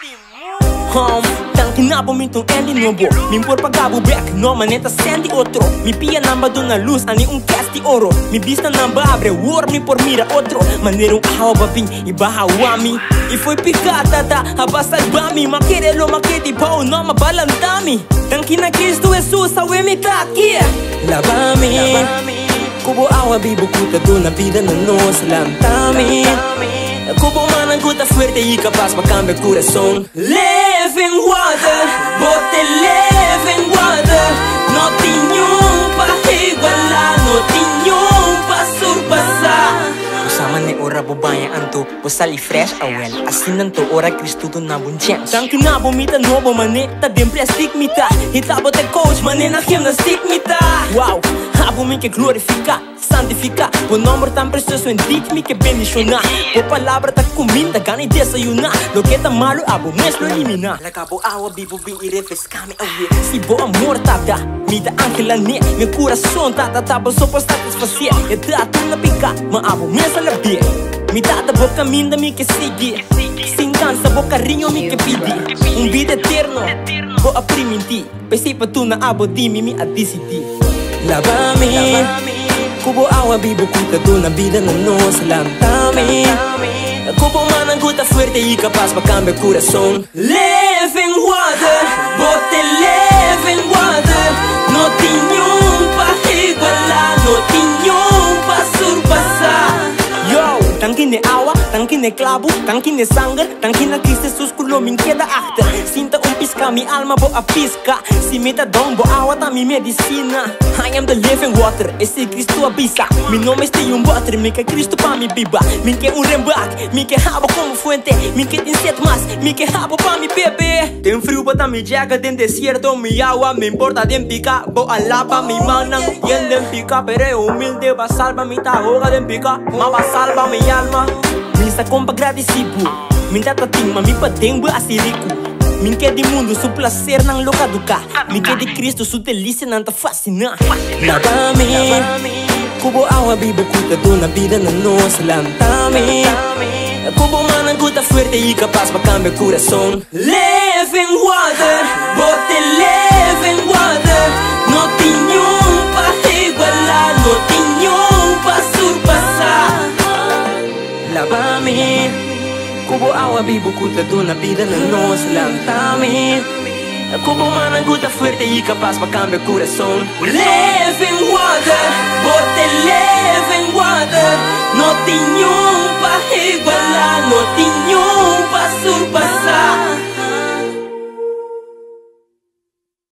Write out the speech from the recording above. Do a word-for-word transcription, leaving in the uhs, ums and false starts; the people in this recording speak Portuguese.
Hum, tanto nabo minto endi nobo. Mi por pagabo back, no maneta sendi outro. Mi pia namba dona luz, ani un casti oro. Mi vista namba abre, war mi por mira outro. Maneiro ahawa babing, ibaha wami. E foi picada, tá, abasta bami. Maquerelo, maquete pau, no mabalantami. Tanki na Cristo Jesus, awe mi tá aqui. Lavami, kubo awa bibo kuta dona vida na nossa lantami. Kubo manang kuta fuerte e capaz pra cambiar coração. Living water, bote living water. No tinham pa igualar, no tinham pa surpassar. Usama ne ora bobaya anto, posali fresh awel. Assim nanto ora Cristo do na bunchen. Tanki na bomita nobo mane, ta dem plastic mita. Hitabo te coach mane na gymnastic mita. Wow, abo mi que glorifica, santifica. O nome tão precioso em ti me que bendicionar. O palavra tá comida, gana e desayunar. Lo que tá malo, abo mesmo eliminar. Lacabo água, bibo bem e refrescar-me a ver. Se bo amor tá da, me dá ángela ne. Meu coração tá da tá, só pra satisfazer. E dá tudo na pica, mas abo mesmo la ver. Me dá da boca minda, me que sigue. Sem cansa, boca carinho, me que pedi. Um vida eterno, vou aprimir ti. Pensei pra tu na abo, dime me a decidir. Lava-me, kubo awa bibo kuta do na vida na nossa lantami. Kubo manang kuta fuerte e capaz pra cambiar coração. Living water, bote living water. No tinham pa igualar, no tinham pa surpassar. Yo, tanki ne awa, tanki ne clavo, tanki ne sangue, tanki na Cristo Jesus culo min queda acta. Sinta um pisca, mi alma bo a pisca. Si me tá dom bo awa tá mi medicina. I am the living water, esse Cristo abisa. Mi nome este um water, mi que Cristo pa mi biba. Mi que um rembac, mi que rabo como fuente. Mi que tem sete mas, mi que rabo pa mi bebê. Tem frio bota mi jaga, tem desierto mi agua. Me importa dem pica, bo alapa mi manang. Yen dem pica, pero humilde ba salva mi tahoga dem pica. Ma ba salva mi alma. Mi sa compa agradecido. Mi data ting, ma mi pa tem ba asiriku. Min que de mundo, su placer nang loca duca. Min que de Cristo, su delícia não tá fascina. Lava-me, kubo awa bibo kuta do na vida na nossa lantami. Kubo manang kuta fuerte e capaz pra cambiar coração. Living water, bote living water. No tinham pa igualar, no tinham pa surpassar. Lava-me, kubo awa bibo kuta do na vida na nossa lantami. Kubo manang kuta fuerte e capaz pra cambiar coração. Living water,